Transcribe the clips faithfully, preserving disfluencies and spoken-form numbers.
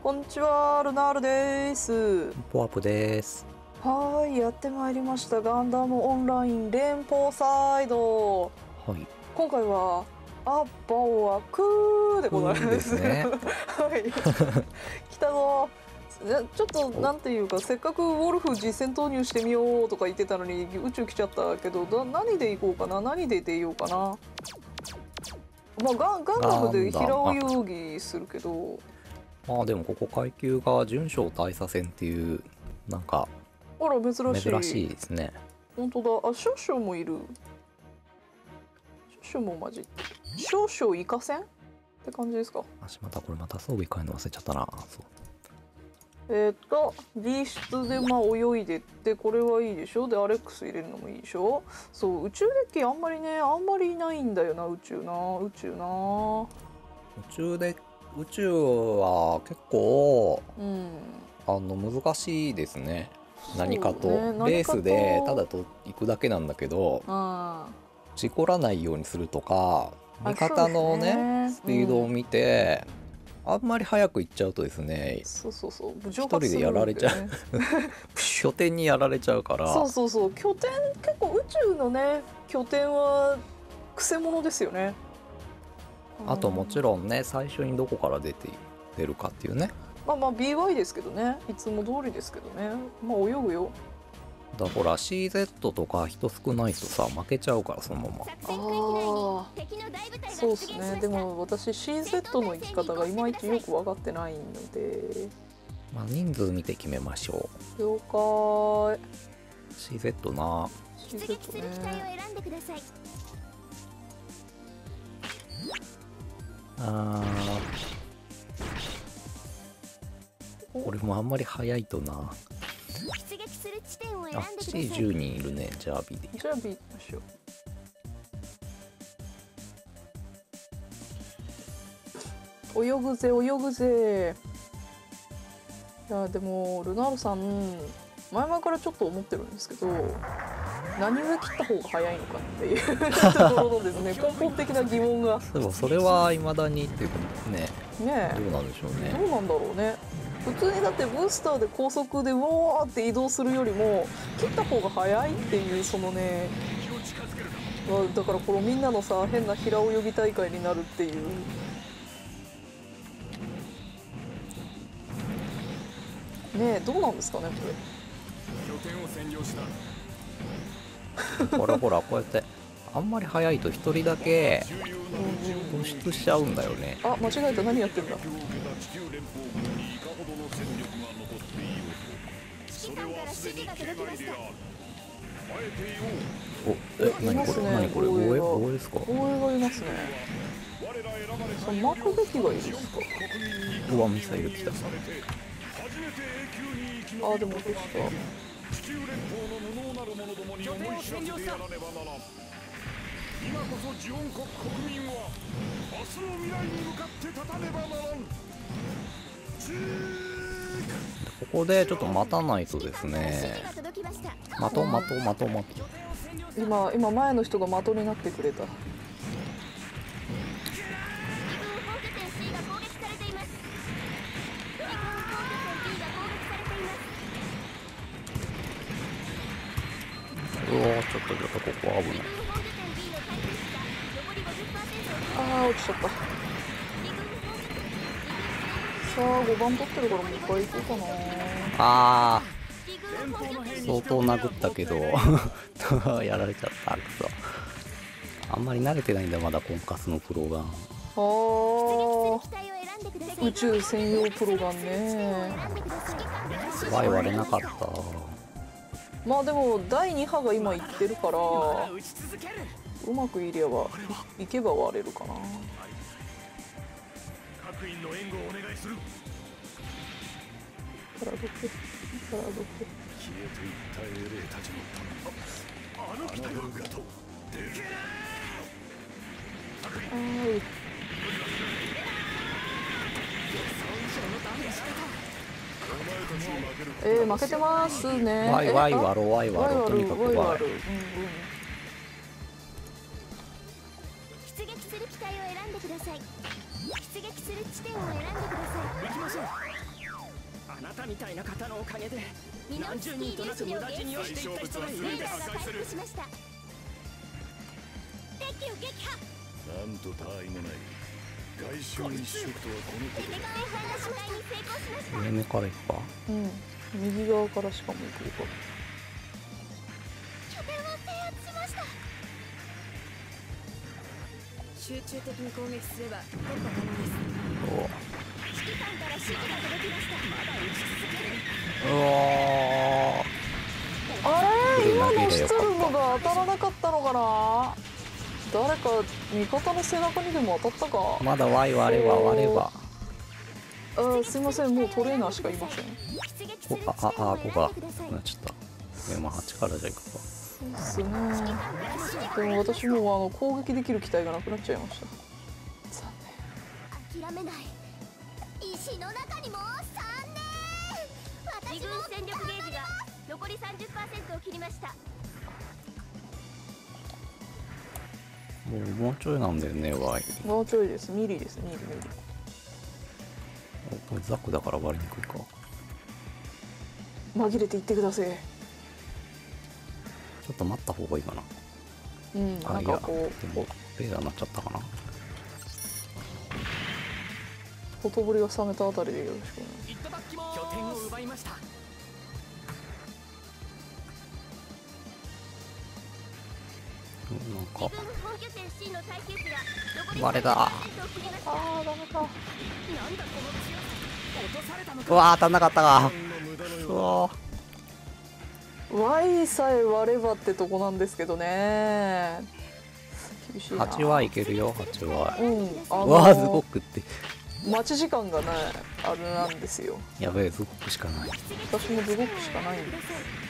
こんにちは、ルナールです。 ポアップです。 はい、やってまいりましたガンダムオンライン連邦サイド。 はい。 今回はアッバオアクーでございます。 ですね。 はい。来たぞ。ちょっとなんていうか、せっかくウォルフ実戦投入してみようとか言ってたのに宇宙来ちゃったけど、だ何で行こうかな、何で出ようかな。まあガンガンダムで平泳ぎするけど。 まあでもここ階級が準将大佐戦っていうなんかあら珍しい。 珍しいですね。 本当だ。あ、少々もいる。少々も混じってる。少々イカ戦って感じですか。 あしまたこれまた装備変えるの忘れちゃったな。そう。 えっと B 室でまあ泳いでってこれはいいでしょ。でアレックス入れるのもいいでしょ。そう宇宙デッキあんまりねあんまりいないんだよな宇宙な宇宙な。 宇宙で宇宙は結構、うん、あの難しいですね。何かと、ね、レースでただと行くだけなんだけど、事故らないようにするとか味方のねスピードを見て、うん、あんまり早く行っちゃうとですね、 そうそうそう一人でやられちゃう拠点にやられちゃうから。 そうそうそう拠点結構宇宙のね拠点はくせ者ですよね。 あともちろんね最初にどこから出て出るかっていうね。 まあまあ ビーワイ ですけどね、いつも通りですけどね。まあ泳ぐよ。 だほら シーゼット とか人少ないとさ負けちゃうからそのまま。ああそうっすね。でも私 シーゼット の生き方がいまいちよく分かってないので、 まあ人数見て決めましょう。了解。 シーゼット な。 シーゼット ね。 あーこれもあんまり早いとな。あ シーじゅう 人いるね。じゃあ B でじゃあ B 行きましょう。泳ぐぜ泳ぐぜ。いやでもルナールさん前々からちょっと思ってるんですけど、何を切った方が早いのかっていうところのですね根本的な疑問が。 でもそれはいまだにっていうかね。 ねどうなんでしょうね。 どうなんだろうね。普通にだってブースターで高速でウォーって移動するよりも切った方が早いっていうそのね、だからこのみんなのさ変な平泳ぎ大会になるっていう。ねえどうなんですかねこれ。 ほらほらこうやってあんまり早いと一人だけ突出しちゃうんだよね。 あ間違えた。何やってんだ。 おえ何これ何これ防衛防衛ですか。 防衛がいますね。その巻くべきがいいですか。 うわミサイル来た。 あでもどうした。 今こそジオン国国民は明日の未来に向かって立たねばならん。 ここでちょっと待たないとですね。待とう待とう待とう待とう。 今今前の人が的になってくれた。 うわちょっとちょっとここ危ない。 あー落ちちゃった。さあごばん取ってるからもう一回行こうかな。 あー相当殴ったけどやられちゃった。くそあんまり慣れてないんだまだコンカスのプロガン。 あー宇宙専用プロガンね。 すごい割れなかった。 まあでもだいに波が今いってるからうまくいればいけば割れるかな。 各員の援護をお願いする。 パラドクパラドク消えていった英霊たちのためあの機体はガトでけあーいえー、負けてますね。 ワイワイワロワイワロとにかくワイ。 出撃する機体を選んでください。出撃する地点を選んでください。行きましょう。 たみたいな方のおかげで何十人となく無駄死にをしていった人がいるんです。 なんと他愛もない外周一色とはこのことだ。 上目から行くか。 うん、右側からしかも行くか。 拠点を制圧しました。集中的に攻撃すれば突破可能です。指揮官から指示が届きました。まだ撃ち続ける。 うわあれ、今のスツルムが当たらなかったのかな。誰か味方の背中にでも当たったか。 まだワイ割れば割れば。 あ、すいません、もうトレーナーしかいません。 おあああここがなっちゃった。まあはちからじゃいくか。 そうっすね。でも私もあの攻撃できる機体がなくなっちゃいました。残念。諦めない。石の中にも残念。自軍戦力ゲージが残り さんじゅっパーセント を切りました。 もうもうちょいなんだよねワイ。 もうちょいです。ミリです。ミリミリ。 おこれザクだから割りにくいか。 紛れていってください。 ちょっと待った方がいいかな。 うん、なんかこう、 でもレーダーになっちゃったかな。 ほとぼりが冷めたあたりでよろしくお願いします。 拠点を奪いました。 なんか割割れだ。 ああ、ダメか。 うわー当たんなかったか。うわー Y さえ割ればってとこなんですけどね。厳しいな。 はちはいけるよ。はちは。 うん、あのー、 うわーズゴックって待ち時間がないあれなんですよ。 やべえズゴックしかない。 私もズゴックしかないんです。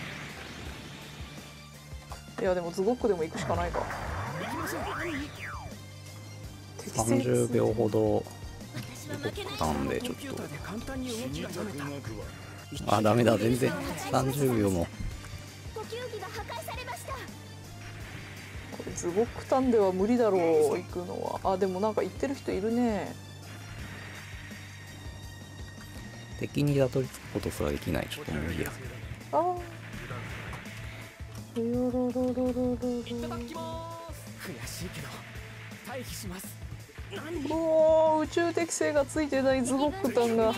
いやでもズゴックでも行くしかないか。 さんじゅうびょうほどたんでちょっとあダメだ全然さんじゅうびょうも。 これズゴックタンでは無理だろう行くのは。あでもなんか行ってる人いるね。 敵にたどり着くことすらできない。ちょっともういいや。 ああよろろろろろろ。 いただきます。悔しいけど退避します。 おお宇宙適性がついてないズゴックタンが。 おや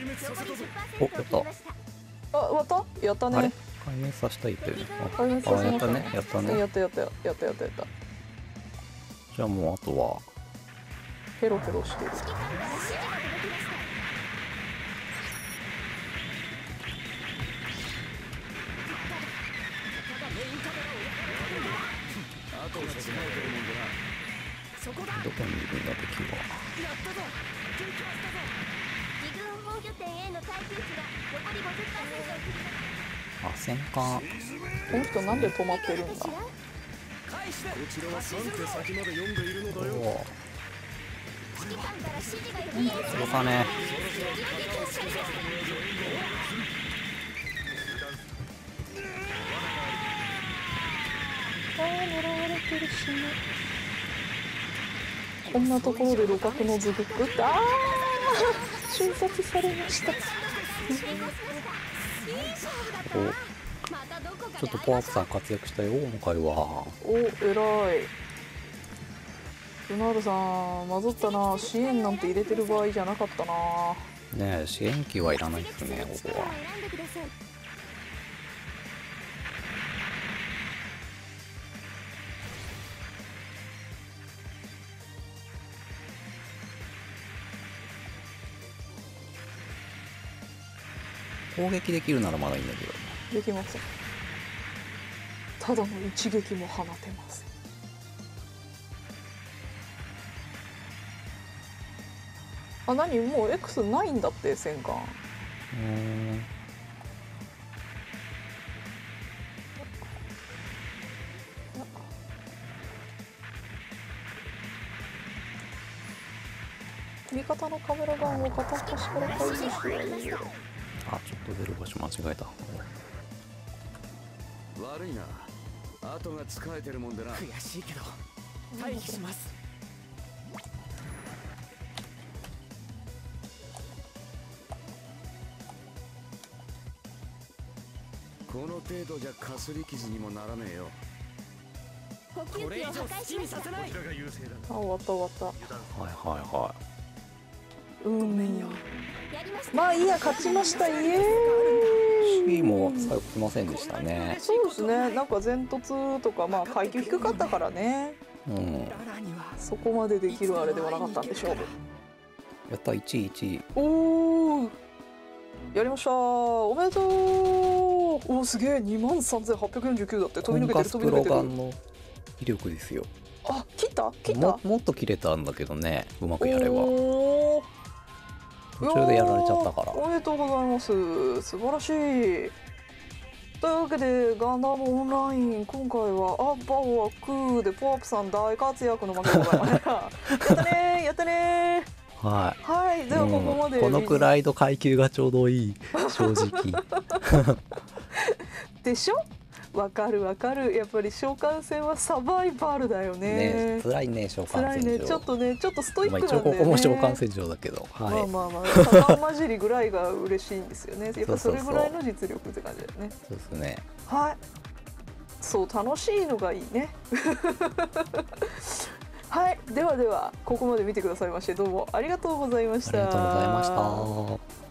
ったあ割ったやったあれね。 壊滅させたいってね。 あやったやったねやったね。 やったやったやったやったやったやった。 じゃあもうあとはヘロヘロしてる。 どこにいるんだ敵は。 自軍本拠点への耐久値が残り ごじゅっパーセント を切りまあ戦艦。 この人なんで止まってるんだ。 こちらはさん手先まで読んでいるのだよ。 おお指揮官から指示が予定届かねああ狙われてるしね。こんなところで路角のズゴックってああ瞬殺されました。 おちょっとポアップさん活躍したよ今回は。 お偉い。ルナールさん混ざったな。支援なんて入れてる場合じゃなかったな。 ねえ支援機はいらないですねここは。攻撃できるならまだいいんだけど。 できません。ただの一撃も放てません。あ、何もう X ないんだって戦艦。 うーん味方のカメラガンを片っ端から回収してやるよ。 あちょっと出る場所間違えた。 悪いな。後が使えてるもんでな。 悔しいけど退避します。 この程度じゃかすり傷にもならねえよ。 呼吸器を破壊しました。 こちらが優勢だ。 あ、終わった終わった。 はいはいはうんやりました。 まあいいや、勝ちました。イエーイ。 い。C も最後来ませんでしたね。 そうですね、なんか前突とかまあ階級低かったからね、 うん。 そこまでできるあれではなかったんでしょう。 やった、いちいいちい。 おお、やりました、おめでとう。おお、すげえ、にまんさんぜんはっぴゃくよんじゅうきゅうだって。飛び抜けてる飛び抜けてる。 コンガスプロガンの威力ですよ。 あ、切った切ったももっと切れたんだけどね、うまくやれば。 おー、 途中でやられちゃったから。 おめでとうございます、素晴らしい。というわけでガンダムオンライン、今回はアッバオはクーでポワープさん大活躍の負けでございましたやったねーやったねー。 ははい、 い。 ではここまで、 うん、このくらいの階級がちょうどいい、正直。 でしょ。わかるわかる、やっぱり召喚戦はサバイバルだよね。 ね、辛いね、召喚戦場。 辛いね、ちょっとね、ちょっとストイックまあ、 なんだよね。 一応ここも召喚戦場だけど、はい、 まあまあまあ、サバン混じりぐらいが嬉しいんですよね。やっぱそれぐらいの実力って感じだよね。 そうですね。 はい。そう、楽しいのがいいね。はい、ではではここまで見てくださいましてどうもありがとうございました。 ありがとうございました。